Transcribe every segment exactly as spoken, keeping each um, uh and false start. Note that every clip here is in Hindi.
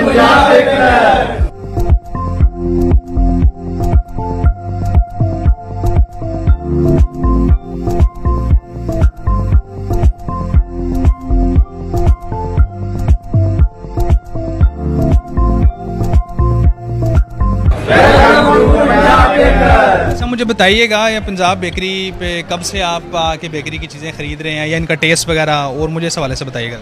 पंजाब बेकर। अच्छा मुझे बताइएगा ये पंजाब बेकरी पे कब से आप आके बेकरी की चीज़ें ख़रीद रहे हैं या इनका टेस्ट वगैरह, और मुझे इस हवाले से बताइएगा।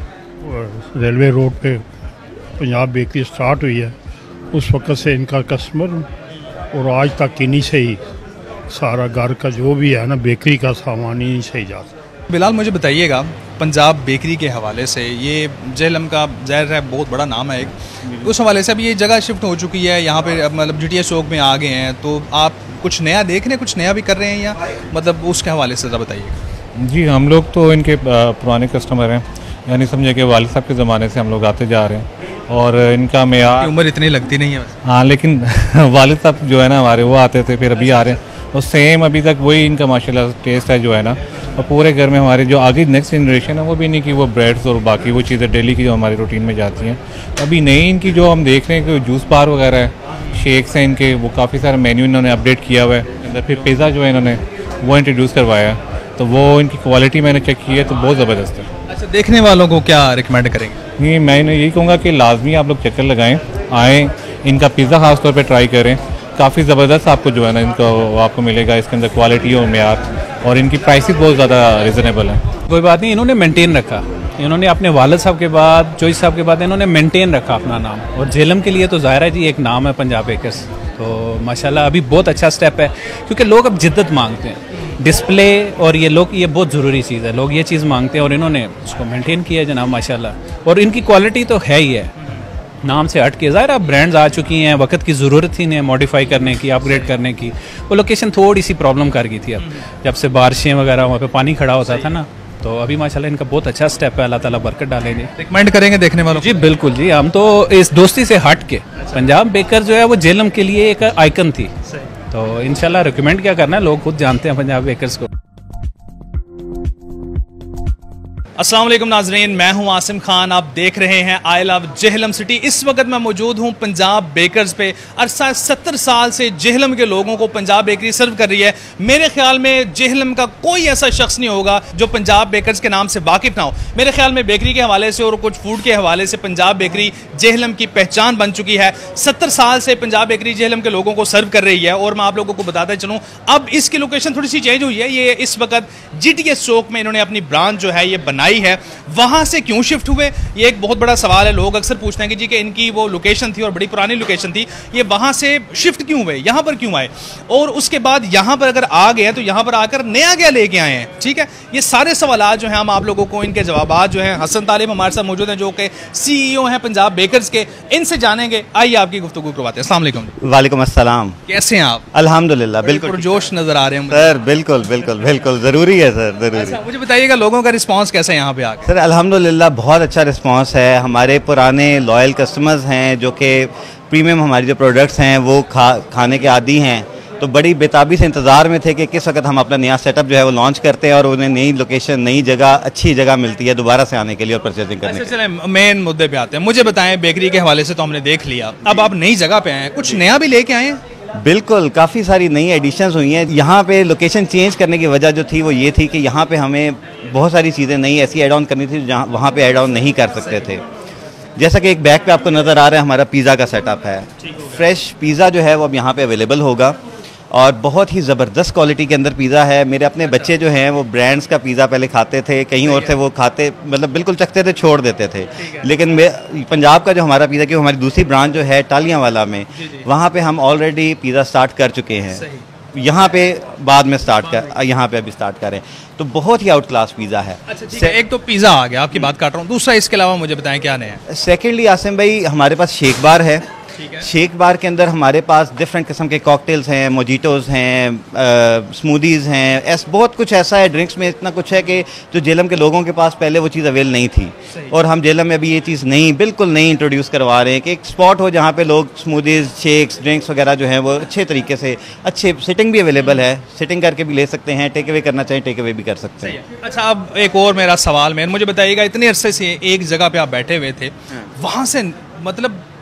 रेलवे रोड पे पंजाब बेकरी स्टार्ट हुई है, उस वक्त से इनका कस्टमर और आज तक इन्हीं से ही सारा घर का जो भी है ना बेकरी का सामान इन्हीं से ही जाता है। बिलाल मुझे बताइएगा पंजाब बेकरी के हवाले से, ये जेहलम का ज़ाहिर है बहुत बड़ा नाम है एक, उस हवाले से अब ये जगह शिफ्ट हो चुकी है यहाँ पे, अब मतलब जी टी एस चौक में आ गए हैं, तो आप कुछ नया देख रहे हैं, कुछ नया भी कर रहे हैं या मतलब उसके हवाले से ज़रा बताइएगा। जी हम लोग तो इनके पुराने कस्टमर हैं, यानी समझे कि वालिद साहब के ज़माने से हम लोग आते जा रहे हैं और इनका मेयार उम्र इतनी लगती नहीं है बस। हाँ लेकिन वालिद साहब जो है ना हमारे वो आते थे, फिर अभी आ रहे हैं और सेम अभी तक वही इनका माशाल्लाह टेस्ट है जो है ना, और पूरे घर में हमारे जो आगे नेक्स्ट जनरेशन है वो भी नहीं कि वो ब्रेड्स और बाकी वो चीज़ें डेली की जो हमारी रूटीन में जाती हैं। अभी नई इनकी जो हम देख रहे हैं कि जूस बार वगैरह है, शेक्स हैं इनके, वो काफ़ी सारा मेन्यू इन्होंने अपडेट किया हुआ है अंदर, फिर पिज़्ज़ा जो है इन्होंने वो इंट्रोड्यूस करवाया है, तो वो इनकी क्वालिटी मैंने चेक की है तो बहुत ज़बरदस्त है। अच्छा देखने वालों को क्या रिकमेंड करेंगे? नहीं मैं यही कहूँगा कि लाजमी आप लोग चक्कर लगाएँ, आएँ, इनका पिज़्ज़ा ख़ास तौर पर ट्राई करें, काफ़ी ज़बरदस्त आपको जो है ना इनका आपको मिलेगा, इसके अंदर क्वालिटी और मेयार, और इनकी प्राइसेस बहुत ज़्यादा रिजनेबल है। कोई बात नहीं, इन्होंने मेंटेन रखा, इन्होंने अपने वालिद साहब के बाद चॉइस साहब के बाद इन्होंने मेंटेन रखा अपना नाम, और जेहलम के लिए तो ज़ाहिर है जी एक नाम है पंजाब बेकर्स, तो माशाल्लाह अभी बहुत अच्छा स्टेप है क्योंकि लोग अब जिद्दत मांगते हैं, डिस्प्ले और ये लोग ये बहुत ज़रूरी चीज़ है, लोग ये चीज़ मांगते हैं और इन्होंने उसको मेंटेन किया है जनाब माशाल्लाह, और इनकी क्वालिटी तो है ही है, नाम से हट के ज़ाहिर अब ब्रांड्स आ चुकी हैं, वक्त की ज़रूरत थी इन्हें मॉडिफाई करने की, अपग्रेड करने की, वो लोकेशन थोड़ी सी प्रॉब्लम कर गई थी, अब जब से बारिशें वगैरह वहाँ पे पानी खड़ा होता था ना, तो अभी माशाल्लाह इनका बहुत अच्छा स्टेप है, अल्लाह ताला बरकत डालेंगे। रिकमेंड करेंगे देखने वालों? जी बिल्कुल जी, हम तो इस दोस्ती से हट के पंजाब बेकर जो है वो जेहलम के लिए एक आइकन थी, तो इंशाल्लाह रिकमेंड क्या करना है, लोग खुद जानते हैं पंजाब बेकर्स को। अस्सलाम वालेकुम नाजरीन, मैं हूं आसिम खान, आप देख रहे हैं आई लव जेहलम सिटी। इस वक्त मैं मौजूद हूं पंजाब बेकर्स पे। अरसा सत्तर साल से जेहलम के लोगों को पंजाब बेकरी सर्व कर रही है। मेरे ख्याल में जेहलम का कोई ऐसा शख्स नहीं होगा जो पंजाब बेकर्स के नाम से वाकिफ ना हो। मेरे ख्याल में बेकरी के हवाले से और कुछ फूड के हवाले से पंजाब बेकरी जेहलम की पहचान बन चुकी है। सत्तर साल से पंजाब बेकरी जेहलम के लोगों को सर्व कर रही है, और मैं आप लोगों को बताता चलूँ अब इसकी लोकेशन थोड़ी सी चेंज हुई है। ये इस वक्त जी टी एस चौक में इन्होंने अपनी ब्रांच जो है ये बनाई है। वहां से क्यों शिफ्ट हुए, ये एक बहुत बड़ा सवाल है। लोग अक्सर पूछते हैं कि जी कि इनकी वो लोकेशन थी और बड़ी पुरानी लोकेशन थी, ये वहां से शिफ्ट क्यों हुए, यहां पर क्यों आए, और उसके बाद यहां पर अगर आ गए तो यहां पर आकर नया क्या लेके आए हैं। ठीक है, ये सारे सवाल जो हैं हम आप लोगों को इनके जवाब जो हैं, हसन तालिब हमारे साथ मौजूद हैं जो कि सी ई ओ हैं पंजाब बेकर्स के, इनसे जानेंगे। आइए आपकी गुफ्तगू करवाते हैं। अस्सलाम वालेकुम। वालेकुम अस्सलाम। कैसे हैं आप? अल्हम्दुलिल्लाह बिल्कुल जोश नजर आ रहे हैं सर। बिल्कुल बिल्कुल बिल्कुल जरूरी है सर, जरूरी। अच्छा, मुझे बताइएगा लोगों का रिस्पांस कैसा है यहाँ पे आकर? सर अल्हम्दुलिल्लाह बहुत अच्छा रिस्पांस है। हमारे पुराने लॉयल कस्टमर्स हैं जो कि प्रीमियम हमारी जो प्रोडक्ट्स हैं वो खा खाने के आदी हैं, तो बड़ी बेताबी से इंतज़ार में थे कि किस वक्त हम अपना नया सेटअप जो है वो लॉन्च करते हैं और उन्हें नई लोकेशन, नई जगह, अच्छी जगह मिलती है दोबारा से आने के लिए और परचेजिंग करने के लिए। चलें मेन मुद्दे पे आते हैं। मुझे बताएं, बेकरी के हवाले से तो हमने देख लिया, अब आप नई जगह पे आए, कुछ नया भी लेके आए हैं? बिल्कुल, काफ़ी सारी नई एडिशंस हुई हैं। यहाँ पे लोकेशन चेंज करने की वजह जो थी वो ये थी कि यहाँ पे हमें बहुत सारी चीज़ें नई ऐसी ऐड ऑन करनी थी जहाँ वहाँ पे ऐड ऑन नहीं कर सकते थे। जैसा कि एक बैग पे आपको नज़र आ रहा है हमारा पिज़्ज़ा का सेटअप है। फ्रेश पिज़्ज़ा जो है वो अब यहाँ पे अवेलेबल होगा और बहुत ही ज़बरदस्त क्वालिटी के अंदर पिज़्ज़ा है। मेरे अपने बच्चे जो हैं वो ब्रांड्स का पिज़्ज़ा पहले खाते थे, कहीं और थे वो खाते मतलब बिल्कुल चखते थे, छोड़ देते थे, लेकिन मैं पंजाब का जो हमारा पिज़्ज़ा, क्योंकि हमारी दूसरी ब्रांच जो है टालियाँ वाला में, वहाँ पे हम ऑलरेडी पिज़्ज़ा स्टार्ट कर चुके हैं। यहाँ पे बाद में स्टार्ट कर यहाँ पे अभी स्टार्ट करें, तो बहुत ही आउट क्लास पिज़्ज़ा है। अच्छा, एक तो पिज़्ज़ा आ गया, आपकी बात काट रहा हूँ, दूसरा इसके अलावा मुझे बताएं क्या नया है? सेकेंडली आसिम भाई हमारे पास शेक बार है। शेक बार के अंदर हमारे पास डिफरेंट किस्म के कॉकटेल्स हैं, मोजिटोज़ हैं, स्मूदीज़ हैं, ऐस बहुत कुछ ऐसा है। ड्रिंक्स में इतना कुछ है कि जो जेलम के लोगों के पास पहले वो चीज़ अवेल नहीं थी, और हम जेलम में अभी ये चीज़ नहीं, बिल्कुल नहीं इंट्रोड्यूस करवा रहे हैं कि एक स्पॉट हो जहाँ पे लोग स्मूदीज़, शेक्स, ड्रिंक्स वगैरह जो हैं वो अच्छे तरीके से, अच्छे सिटिंग भी अवेलेबल है, सिटिंग करके भी ले सकते हैं, टेक अवे करना चाहिए टेक अवे भी कर सकते हैं। अच्छा, अब एक और मेरा सवाल, मैं मुझे बताइएगा, इतने अरसे से एक जगह पे आप बैठे हुए थे, वहाँ से मतलब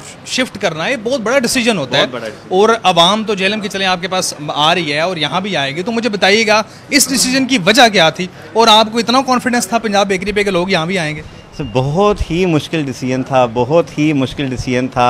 शिफ्ट करना ये बहुत बड़ा डिसीजन होता है, और आवाम तो जेहलम की चलें आपके पास आ रही है और यहाँ भी आएगी, तो मुझे बताइएगा इस डिसीजन की वजह क्या थी और आपको इतना कॉन्फिडेंस था पंजाब बेकरी पे कि लोग यहाँ भी आएंगे? सर बहुत ही मुश्किल डिसीजन था, बहुत ही मुश्किल डिसीजन था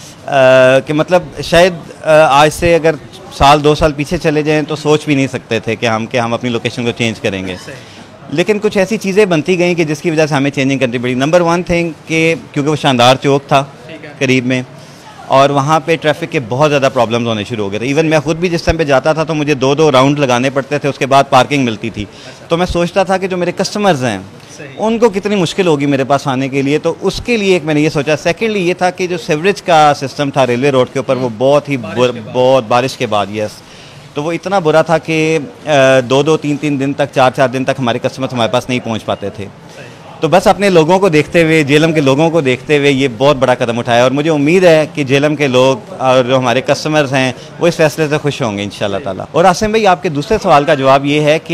आ, कि मतलब शायद आ, आज से अगर साल दो साल पीछे चले जाएं तो सोच भी नहीं सकते थे कि हम कि हम अपनी लोकेशन को चेंज करेंगे, लेकिन कुछ ऐसी चीज़ें बनती गई कि जिसकी वजह से हमें चेंजिंग करनी पड़ी। नंबर वन थिंग कि क्योंकि वो शानदार चौक था करीब में, और वहाँ पे ट्रैफिक के बहुत ज़्यादा प्रॉब्लम्स होने शुरू हो गए थे। इवन मैं खुद भी जिस टाइम पे जाता था तो मुझे दो दो राउंड लगाने पड़ते थे, उसके बाद पार्किंग मिलती थी। तो मैं सोचता था कि जो मेरे कस्टमर्स हैं उनको कितनी मुश्किल होगी मेरे पास आने के लिए, तो उसके लिए एक मैंने ये सोचा। सेकेंडली ये था कि जो सीवरेज का सिस्टम था रेलवे रोड के ऊपर वो बहुत ही बहुत बारिश के बाद, यस, तो वो इतना बुरा था कि दो दो तीन तीन दिन तक, चार चार दिन तक हमारे कस्टमर्स हमारे पास नहीं पहुंच पाते थे। तो बस अपने लोगों को देखते हुए, जेहलम के लोगों को देखते हुए ये बहुत बड़ा कदम उठाया, और मुझे उम्मीद है कि जेहलम के लोग और जो हमारे कस्टमर्स हैं वो इस फैसले से खुश होंगे इंशाल्लाह ताला। और आसिम भाई, आपके दूसरे सवाल का जवाब ये है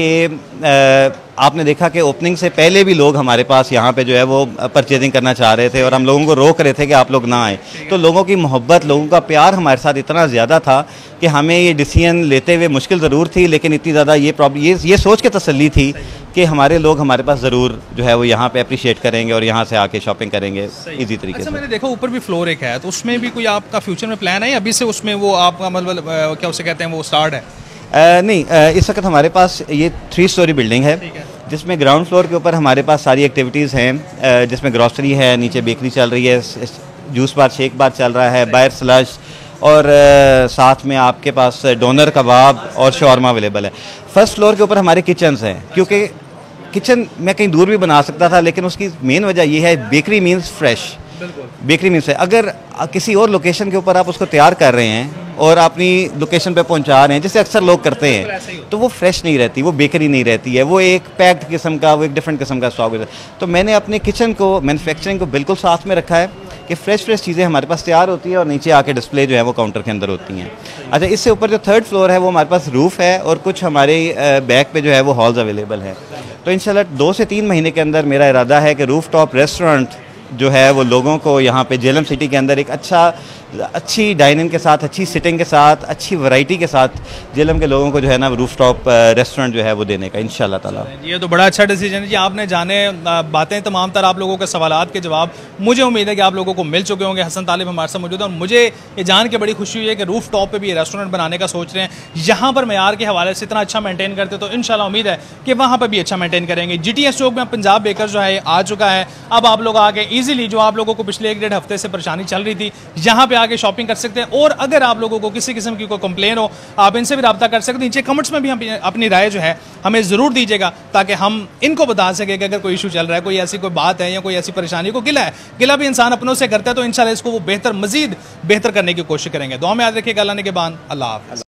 कि आपने देखा कि ओपनिंग से पहले भी लोग हमारे पास यहाँ पे जो है वो परचेजिंग करना चाह रहे थे और हम लोगों को रोक रहे थे कि आप लोग ना आए। तो लोगों की मोहब्बत, लोगों का प्यार हमारे साथ इतना ज़्यादा था कि हमें ये डिसीजन लेते हुए मुश्किल ज़रूर थी, लेकिन इतनी ज़्यादा ये प्रॉब्लम ये ये सोच के तसल्ली थी कि हमारे लोग हमारे पास ज़रूर जो है वो यहाँ पे अप्रिशिएट करेंगे और यहाँ से आके शॉपिंग करेंगे इजी तरीके अच्छा, से। मैंने देखा ऊपर भी फ्लोर एक है, तो उसमें भी कोई आपका फ्यूचर में प्लान है? अभी से उसमें वो आपका मतलब क्या उसे कहते हैं वो स्टार्ट है? आ, नहीं, आ, इस वक्त हमारे पास ये थ्री स्टोरी बिल्डिंग है, जिसमें ग्राउंड फ्लोर के ऊपर हमारे पास सारी एक्टिविटीज़ हैं, जिसमें ग्रॉसरी है, नीचे बेकरी चल रही है, जूस बार, शेक बार चल रहा है, बाहर स्लश, और साथ में आपके पास डोनर कबाब और शॉर्मा अवेलेबल है। फर्स्ट फ्लोर के ऊपर हमारे किचन्स हैं, क्योंकि किचन मैं कहीं दूर भी बना सकता था, लेकिन उसकी मेन वजह यह है bakery means fresh, bakery means है। अगर किसी और लोकेशन के ऊपर आप उसको तैयार कर रहे हैं और अपनी लोकेशन पे पहुंचा रहे हैं, जैसे अक्सर लोग करते हैं, तो वो फ्रेश नहीं रहती, वो बेकरी नहीं रहती है, वो एक पैक्ड किस्म का, वो एक डिफरेंट किस्म का स्टॉक है। तो मैंने अपने किचन को, मैन्युफैक्चरिंग को बिल्कुल साथ में रखा है कि फ्रेश फ्रेश चीज़ें हमारे पास तैयार होती है और नीचे आके डिस्प्ले जो है वो काउंटर के अंदर होती हैं। अच्छा, इससे ऊपर जो थर्ड फ्लोर है वो हमारे पास रूफ़ है और कुछ हमारे बैक पे जो है वो हॉल्स अवेलेबल है। तो इंशाल्लाह दो से तीन महीने के अंदर मेरा इरादा है कि रूफ टॉप रेस्टोरेंट जो है वो लोगों को यहाँ पे जेहलम सिटी के अंदर एक अच्छा अच्छी डाइनिंग के साथ, अच्छी सिटिंग के साथ, अच्छी वैरायटी के साथ जेहलम के लोगों को जो है ना रूफ टॉप रेस्टोरेंट जो है वो देने का इंशाल्लाह ताला। ये तो बड़ा अच्छा डिसीजन है जी। आपने जाने बातें, तमाम तर आप लोगों के सवालात के जवाब मुझे उम्मीद है कि आप लोगों को मिल चुके होंगे। हसन तालिब हमारे साथ मौजूद है और मुझे ये जान के बड़ी खुशी हुई है कि रूफ टॉप पर भी ये रेस्टोरेंट बनाने का सोच रहे हैं। यहाँ पर मेयार के हवाले से इतना अच्छा मेंटेन करते तो इंशाल्लाह उम्मीद है कि वहाँ पर भी अच्छा मेंटेन करेंगे। जी टी एस चौक में पंजाब बेकर जो है आ चुका है। अब आप लोग आके ईजिली, जो आप लोगों को पिछले एक डेढ़ हफ्ते से परेशानी चल रही थी, यहाँ पे आके शॉपिंग कर सकते हैं। और अगर आप लोगों को किसी किस्म की कोई कंप्लेन हो, आप इनसे भी रब्ता कर सकते हैं। नीचे कमेंट्स में भी हम अपनी राय जो है हमें ज़रूर दीजिएगा, ताकि हम इनको बता सकें कि अगर कोई इशू चल रहा है, कोई ऐसी कोई बात है या कोई ऐसी परेशानी को गिला है, गिला भी इंसान अपनों से करता है, तो इंशाल्लाह इसको वो बेहतर, मजीद बेहतर करने की कोशिश करेंगे। दुआ में याद रखिएगा। अल्लाह ने के बाद अल्लाह हाफ़िज़।